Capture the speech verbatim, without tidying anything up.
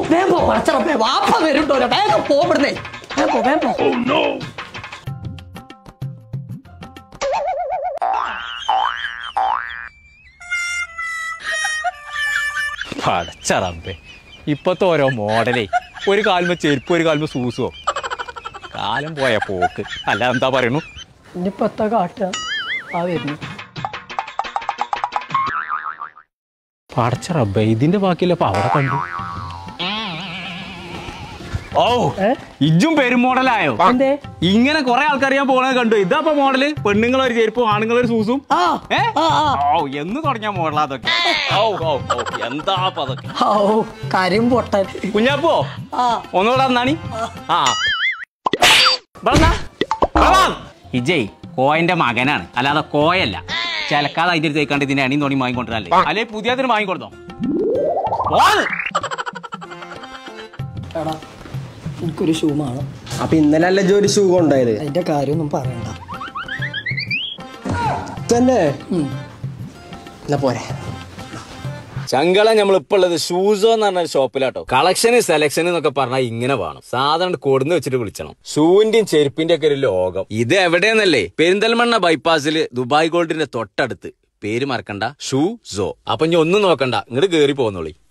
വേഗം പോ പടച്ചറപ്പേ വാപ്പ വരുണ്ടോ വേഗം പോവിടുന്നേ വേഗം പോ വേഗം പോ പടച്ചറമ്പേ ഇപ്പത്തെ ഓരോ മോഡലേ ഒരു കാലുമ്പോ ചെരുപ്പ് ഒരു കാലുമ്പോ സൂസോ കാലം പോയ പോക്ക് അല്ല എന്താ പറയണു ഇനിയിപ്പോ എത്താ കാട്ടുക ആ വരുന്നു പടച്ചറമ്പേ ഇതിന്റെ ബാക്കിയല്ല അപ്പൊ അവിടെ കണ്ടു ഓ ഇജും പെരുമോഡലായോ ഇങ്ങനെ കൊറേ ആൾക്കാർ ഞാൻ പോണത് കണ്ടു ഇതാ മോഡല് പെണ്ണുങ്ങളൊരു ചെരുപ്പും ആണുങ്ങളൊരു സൂസും ഓ എന്ന് തുടങ്ങിയ മോഡലാ അതൊക്കെ എന്താ അതൊക്കെ കാര്യം പൊട്ടൻ കുഞ്ഞാപ്പോ ഒന്നുകൂടെ നാണി ആ ഇജയ് കോയന്റെ മകനാണ് അല്ലാതെ കോയല്ല ചിലക്കാതെ അതിന്റെ അടുത്ത് തേക്കാണ്ട് ഇതിന്റെ അണിയും തോണി വാങ്ങിക്കൊണ്ടിരല്ലേ അല്ലെ പുതിയതിന് വാങ്ങിക്കൊടുത്തോ എനിക്കൊരു ഷൂ വേണം അപ്പൊ ഇന്നലെ അല്ല ഒരു ഷൂ കൊണ്ടായത് അതിന്റെ കാര്യമൊന്നും പറയണ്ട തന്നെ എന്നാ പോരെ ചങ്കള നമ്മളിപ്പോ ഉള്ളത് ഷൂസോ എന്ന് പറഞ്ഞ ഷോപ്പിലാട്ടോ കളക്ഷന് സെലക്ഷൻ എന്നൊക്കെ പറഞ്ഞാൽ ഇങ്ങനെ വേണം സാധനം കൊടുന്ന് വെച്ചിട്ട് വിളിച്ചണം ഷൂവിന്റെയും ചെരുപ്പിന്റെ ഒക്കെ ഒരു ലോകം ഇത് എവിടെയെന്നല്ലേ പെരിന്തൽമണ്ണ ബൈപ്പാസിൽ ദുബായ് ഗോൾഡിന്റെ തൊട്ടടുത്ത് പേര് മറക്കണ്ട ഷൂ സോ അപ്പൊ ഇനി ഒന്നും നോക്കണ്ട ഇങ്ങോട്ട് കേറി പോന്നോളി.